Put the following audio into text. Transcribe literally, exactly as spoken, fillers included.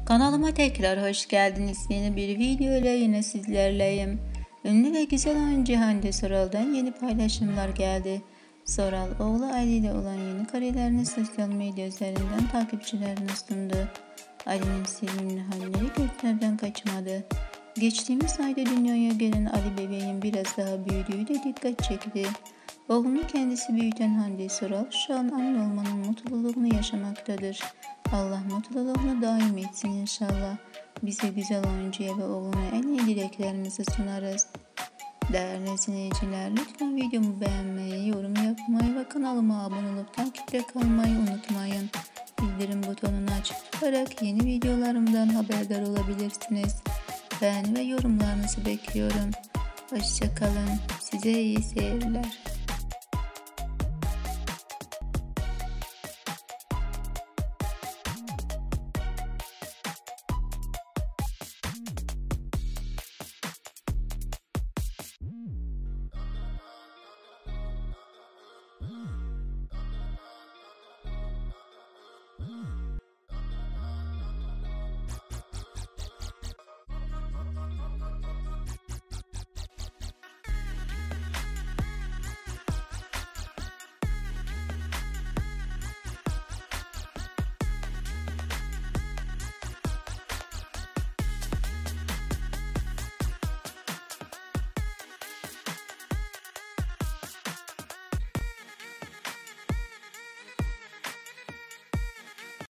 Kanalıma tekrar hoş geldiniz. Yeni bir video ile yine sizlerleyim. Ünlü ve güzel oyuncu Hande Soral'dan yeni paylaşımlar geldi. Soral, oğlu Ali ile olan yeni karelerini sosyal medya üzerinden takipçilerine sundu. Ali'nin sevimli halleri gözlerden kaçmadı. Geçtiğimiz ayda dünyaya gelen Ali bebeğin biraz daha büyüdüğü de dikkat çekti. Oğlunu kendisi büyüten Hande Soral şu an anne olmanın mutluluğunu yaşamaktadır. Allah mutluluğunu daim etsin inşallah. Bize güzel oyuncuya ve oğluna en iyi dileklerimizi sunarız. Değerli izleyiciler, lütfen videomu beğenmeyi, yorum yapmayı ve kanalıma abone olup takipte kalmayı unutmayın. Bildirim butonunu açık tutarak yeni videolarımdan haberdar olabilirsiniz. Beğeni ve yorumlarınızı bekliyorum. Hoşça kalın. Size iyi seyirler.